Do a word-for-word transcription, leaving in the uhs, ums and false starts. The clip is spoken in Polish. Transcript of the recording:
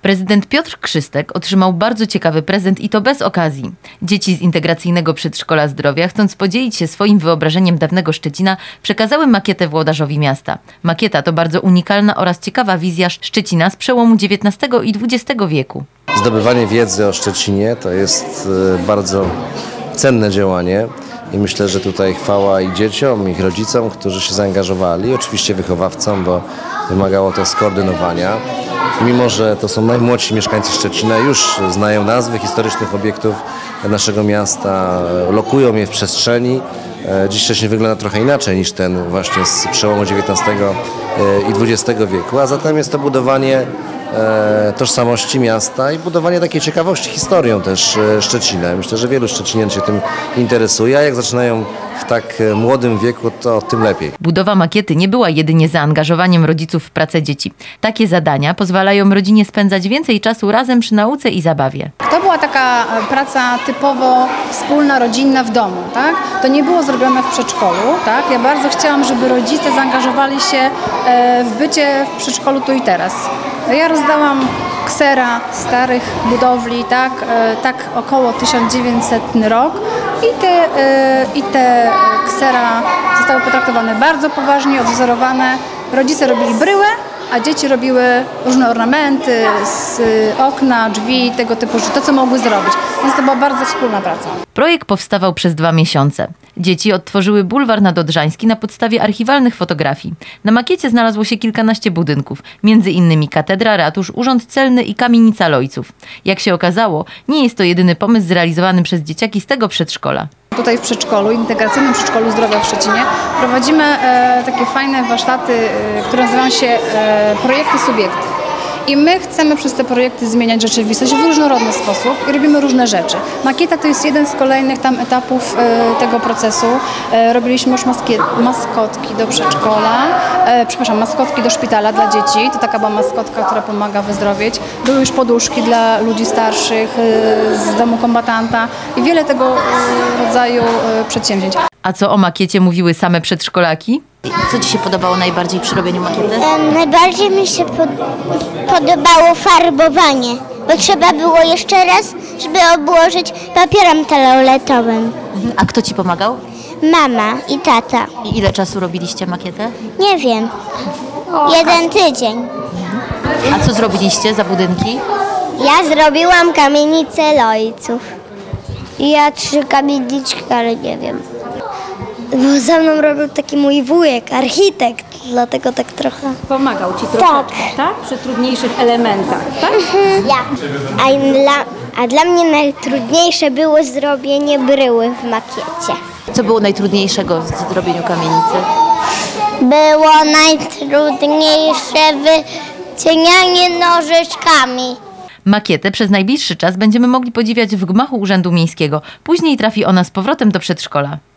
Prezydent Piotr Krzystek otrzymał bardzo ciekawy prezent i to bez okazji. Dzieci z integracyjnego przedszkola Zdrowia, chcąc podzielić się swoim wyobrażeniem dawnego Szczecina, przekazały makietę włodarzowi miasta. Makieta to bardzo unikalna oraz ciekawa wizja Szczecina z przełomu dziewiętnastego i dwudziestego wieku. Zdobywanie wiedzy o Szczecinie to jest bardzo cenne działanie. I myślę, że tutaj chwała i dzieciom, i ich rodzicom, którzy się zaangażowali, i oczywiście wychowawcom, bo wymagało to skoordynowania. Mimo że to są najmłodsi mieszkańcy Szczecina, już znają nazwy historycznych obiektów naszego miasta, lokują je w przestrzeni. Dziś Szczecin wygląda trochę inaczej niż ten właśnie z przełomu dziewiętnastego i dwudziestego wieku, a zatem jest to budowanie tożsamości miasta i budowanie takiej ciekawości historią też Szczecina. Myślę, że wielu szczecinian się tym interesuje, a jak zaczynają w tak młodym wieku, to tym lepiej. Budowa makiety nie była jedynie zaangażowaniem rodziców w pracę dzieci. Takie zadania pozwalają rodzinie spędzać więcej czasu razem przy nauce i zabawie. To była taka praca typowo wspólna, rodzinna w domu, tak? To nie było zrobione w przedszkolu, tak? Ja bardzo chciałam, żeby rodzice zaangażowali się w bycie w przedszkolu tu i teraz. Ja rozdałam ksera starych budowli, tak, tak około tysiąc dziewięćsetny rok i te, i te ksera zostały potraktowane bardzo poważnie, odwzorowane. Rodzice robili bryłę, a dzieci robiły różne ornamenty z okna, drzwi, tego typu rzeczy, to co mogły zrobić. Więc to była bardzo wspólna praca. Projekt powstawał przez dwa miesiące. Dzieci odtworzyły bulwar nadodrzański na podstawie archiwalnych fotografii. Na makiecie znalazło się kilkanaście budynków, między innymi katedra, ratusz, urząd celny i kamienica Lojców. Jak się okazało, nie jest to jedyny pomysł zrealizowany przez dzieciaki z tego przedszkola. Tutaj w przedszkolu, integracyjnym przedszkolu Zdrowia w Szczecinie prowadzimy e, takie fajne warsztaty, e, które nazywają się e, projekty subiekty. I my chcemy przez te projekty zmieniać rzeczywistość w różnorodny sposób i robimy różne rzeczy. Makieta to jest jeden z kolejnych tam etapów e, tego procesu. E, robiliśmy już maskie, maskotki do przedszkola, e, przepraszam, maskotki do szpitala dla dzieci. To taka była maskotka, która pomaga wyzdrowieć. Były już poduszki dla ludzi starszych e, z domu kombatanta i wiele tego e, rodzaju e, przedsięwzięć. A co o makiecie mówiły same przedszkolaki? Co Ci się podobało najbardziej przy robieniu makiety? E, najbardziej mi się pod, podobało farbowanie, bo trzeba było jeszcze raz, żeby obłożyć papierem toaletowym. A kto Ci pomagał? Mama i tata. I ile czasu robiliście makietę? Nie wiem. Jeden tydzień. A co zrobiliście za budynki? Ja zrobiłam kamienicę Lojców. Ja trzy kamieniczki, ale nie wiem. Bo za mną robił taki mój wujek, architekt, dlatego tak trochę... Pomagał Ci troszeczkę, tak? tak? Przy trudniejszych elementach, tak? Mhm. Ja. A dla, a dla mnie najtrudniejsze było zrobienie bryły w makiecie. Co było najtrudniejszego w zrobieniu kamienicy? Było najtrudniejsze wycienianie nożyczkami. Makietę przez najbliższy czas będziemy mogli podziwiać w gmachu Urzędu Miejskiego. Później trafi ona z powrotem do przedszkola.